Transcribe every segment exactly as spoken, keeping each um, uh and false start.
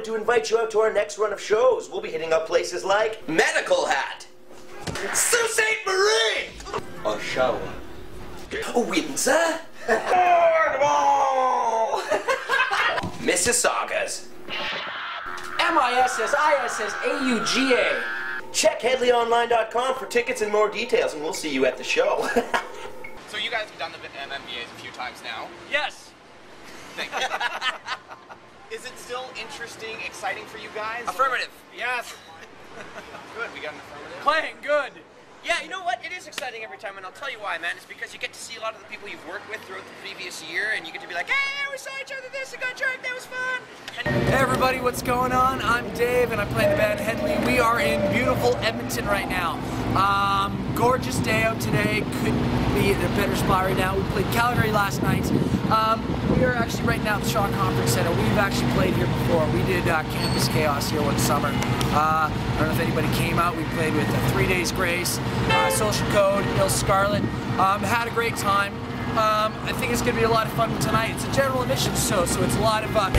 to invite you out to our next run of shows. We'll be hitting up places like Medical Hat, Sault Ste. Marie, Oshawa, Windsor, Cornwall, Mississaugas, M I S S I S S A U G A. Check Hedley online dot com for tickets and more details, and we'll see you at the show. So you guys have done the M M V As a few times now. Yes. Thank you. Is it still interesting, exciting for you guys? Affirmative. Yes. Good, we got an affirmative. Playing good. Yeah, you know what? It is exciting every time, and I'll tell you why, man. It's because you get to see a lot of the people you've worked with throughout the previous year, and you get to be like, hey, we saw each other this, I got drunk, that was fun. And Hey everybody, what's going on? I'm Dave, and I play in the band Hedley. We are in beautiful Edmonton right now. Um, gorgeous day out today. Couldn't be in a better spot right now. We played Calgary last night. Um, we are actually right now at the Shaw Conference Center. We've actually played here before. We did uh, Campus Chaos here one summer. Uh, I don't know if anybody came out. We played with uh, Three Days Grace, uh, Social Code, Ill Scarlet. Um, had a great time. Um, I think it's going to be a lot of fun tonight. It's a general admissions show, so it's a lot of uh,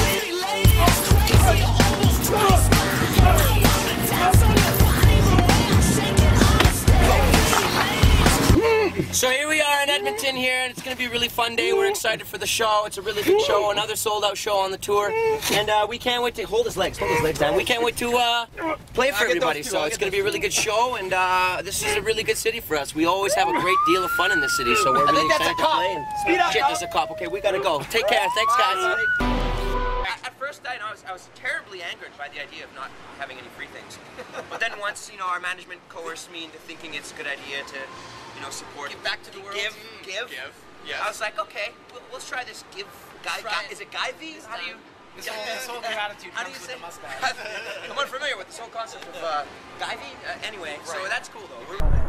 So here we are in Edmonton here, and it's going to be a really fun day. We're excited for the show. It's a really big show, another sold-out show on the tour, and uh, we can't wait to hold his legs, hold his legs down. We can't wait to uh, play for everybody. So it's going to be a really good show, and uh, this is a really good city for us. We always have a great deal of fun in this city, so we're really excited to play. And Speed up, shit, there's a cop. Okay, we gotta go. Take care. Thanks, guys. At, At first, I, know, I, was, I was terribly angered by the idea of not having any free things. But then once, you know, our management coerced me into thinking it's a good idea to, you know, support. Give back to the world. Give, Mm. give. Give, yes. I was like, okay, we'll, let's try this give. Guy, Try guy, it. is it Guy V? How do you? This whole, this whole new attitude How do comes you with say? the mustache. I'm unfamiliar with this whole concept of uh, Guy V. Uh, anyway, so Right. that's cool though. We're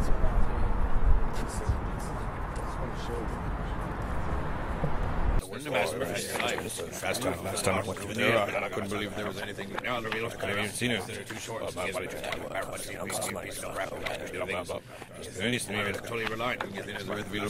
Last time, last time I went over there, I couldn't believe there was anything. Now the real, I couldn't even seen it. They're too short. Totally reliant on getting the rhythm.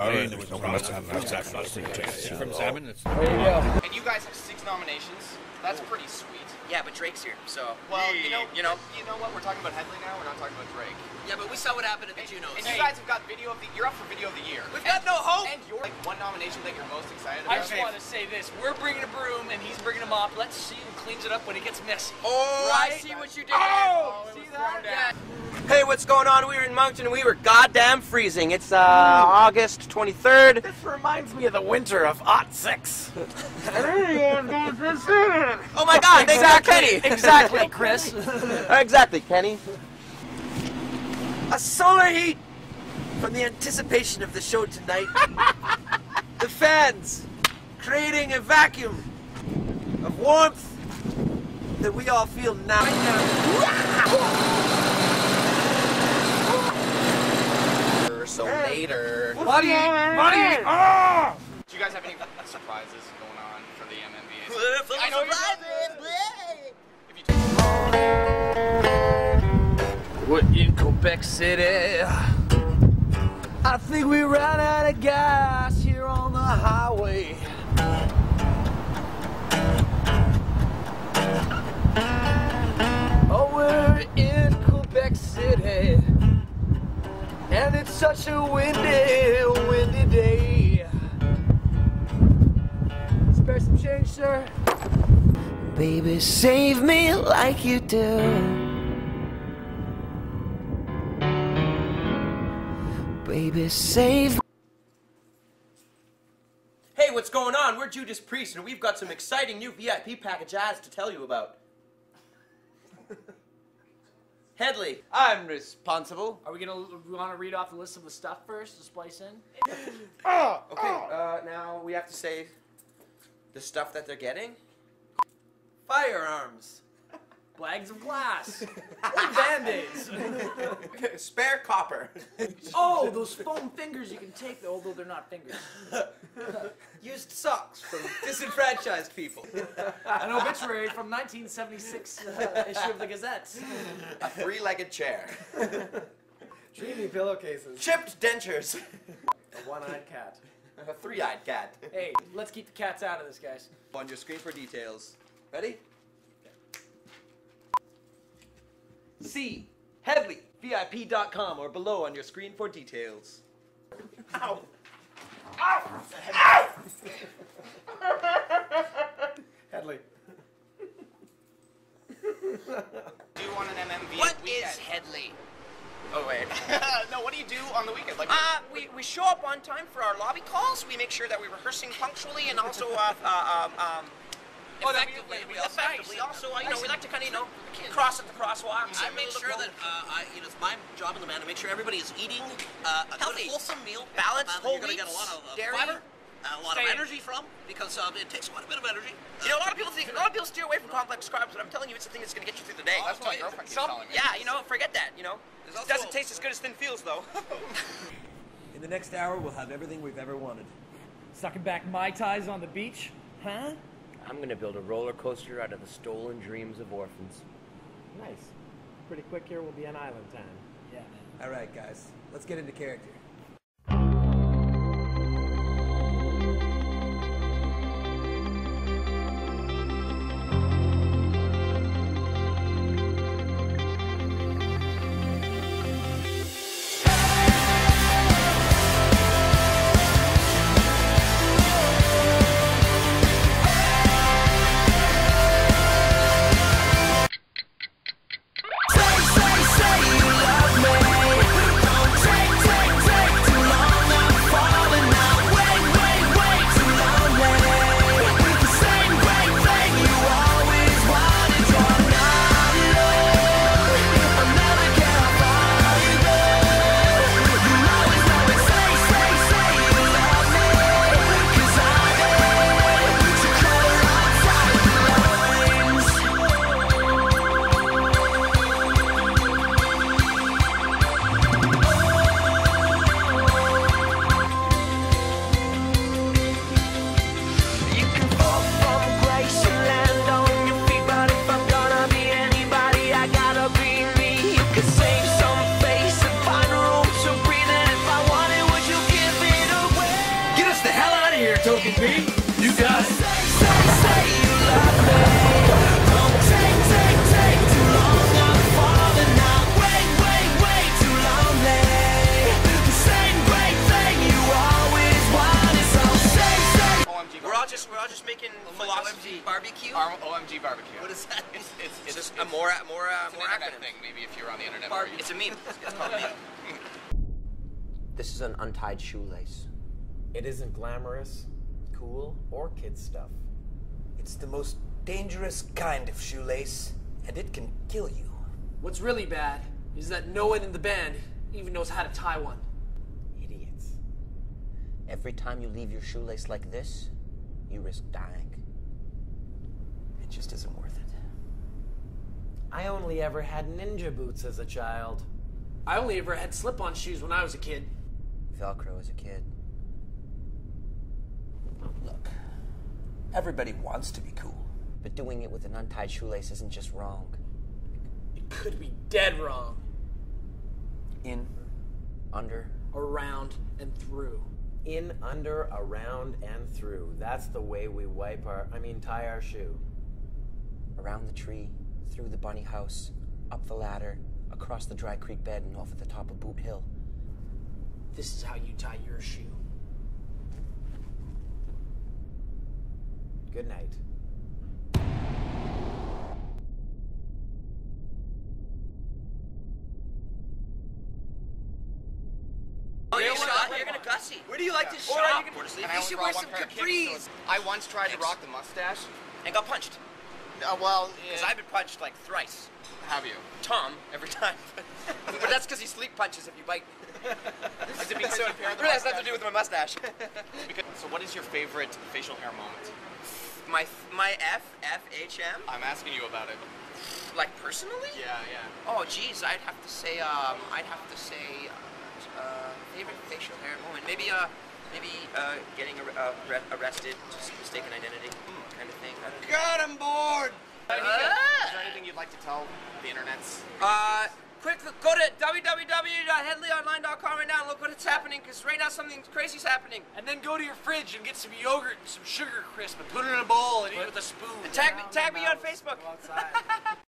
From Salmon, it's. And you guys have six nominations. That's pretty sweet. Yeah, but Drake's here, so. Well, you know, you know. you know what? We're talking about Hedley now. We're not talking about Drake. Yeah, but we saw what happened at the Junos. And you guys have got video of the. You're up for video of the year. We've got no hope. And you're like one nomination that you're most excited I about. just want to say this. We're bringing a broom, and he's bringing a mop. Let's see who cleans it up when it gets messy. Oh, I Right? see what you did Oh, there. see that? Yeah. Hey, what's going on? We were in Moncton and we were goddamn freezing. It's uh, August twenty-third. This reminds me of the winter of aught six. Oh my God, thanks for Kenny. Exactly, Chris. Exactly, Kenny. A solar heat from the anticipation of the show tonight. The fans creating a vacuum of warmth that we all feel now. So later. Buddy, buddy. Oh! Do you guys have any surprises going on for the M M V As? I I know know If you We're in Quebec City. I think we ran out of gas here on the highway. Oh, we're in Quebec City, and it's such a windy, windy day. Spare some change, sir. Baby, save me like you do. Baby, save. Hey, what's going on? We're Judas Priest, and we've got some exciting new V I P packages to tell you about. Hedley. I'm responsible. Are we gonna we want to read off the list of the stuff first to splice in? Okay, uh, now we have to say the stuff that they're getting. Firearms. Bags of glass. Band-aids. Spare copper. Oh, those foam fingers you can take, although they're not fingers. Used socks from disenfranchised people. An obituary from nineteen seventy-six uh, issue of the Gazette. A three-legged chair. Dreamy pillowcases. Chipped dentures. A one-eyed cat. A three-eyed cat. Hey, let's keep the cats out of this, guys. On your screen for details. Ready? See Hedley V I P dot com or below on your screen for details. Ow! Ow! Ow! Hedley. Do you want an M M V What weekend? is Hedley? Oh wait. No, what do you do on the weekend? Like, Uh, we, we show up on time for our lobby calls. We make sure that we're rehearsing punctually and also uh, uh, um, um, Oh, that'd be- effectively. that'd be We nice. effectively also, uh, you know, we like to kind of, you know, cross at the crosswalks. I and make look sure well. that uh, I, you know, it's my job in the band to make sure everybody is eating uh, a Healthy. good, wholesome meal, Balanced, uh, that whole you're going to get a wheats, lot of uh, dairy, fiber, a lot of stay- energy from, because um, it takes quite a bit of energy. You know, a lot of people think, a lot of people steer away from complex carbs, but I'm telling you, it's the thing that's going to get you through the day. Oh, that's what my girlfriend keeps Some, telling me. yeah, you know, forget that, you know. It also- doesn't taste as good as Thin Fields, though. In the next hour, we'll have everything we've ever wanted. Sucking back Mai Tais on the beach? Huh? I'm going to build a roller coaster out of the stolen dreams of orphans. Nice. Pretty quick here, we'll be on island time. Yeah, man. All right, guys, let's get into character. Token B. You got it. We're all just, we're all just making philosophy. Barbecue? Our O M G barbecue. What is that? It's, it's, It's it's, just a more, more, uh, it's an more internet acronym. thing. Maybe if you're on the internet. Bar- or you- It's a meme. It's called a meme. This is an untied shoelace. It isn't glamorous, cool, or kid stuff. It's the most dangerous kind of shoelace, and it can kill you. What's really bad is that no one in the band even knows how to tie one. Idiots. Every time you leave your shoelace like this, you risk dying. It just isn't worth it. I only ever had ninja boots as a child. I only ever had slip-on shoes when I was a kid. Velcro as a kid. Look, everybody wants to be cool. But doing it with an untied shoelace isn't just wrong. It could be dead wrong. In, Under. Around and through. In, under, around, and through. That's the way we wipe our, I mean, tie our shoe. Around the tree, through the bunny house, up the ladder, across the dry creek bed, and off at the top of Boot Hill. This is how you tie your shoe. Good night. Oh, you're gonna, you're gonna gussy. where do you like to Or shop? you can, And you I only should brought wear one some pair of kicks, so capris. it's- I once tried to Kicks. rock the mustache. And got punched. Uh, well, Because yeah, I've been punched like thrice. have you? Tom, every time. But that's because he sleep punches if you bite. Is it because So you it pair the really has mustache? nothing to do with my mustache. Because, so what is your favorite facial hair moment? my my F, F, H M? I'm asking you about it. Like personally? Yeah, yeah. Oh, geez, I'd have to say, um, I'd have to say, uh, favorite facial hair moment. Maybe, uh, maybe, uh, getting ar- uh, re- arrested, just mistaken identity, kind of thing. Got him bored! Is there anything- is there anything you'd like to tell the internets? Uh, quick, go to w w w dot hedley online dot com right now and look what's happening, because right now something crazy's happening. And then go to your fridge and get some yogurt and some sugar crisp and put it in a bowl and eat it with a spoon. Tag me, tag me on Facebook. Go outside.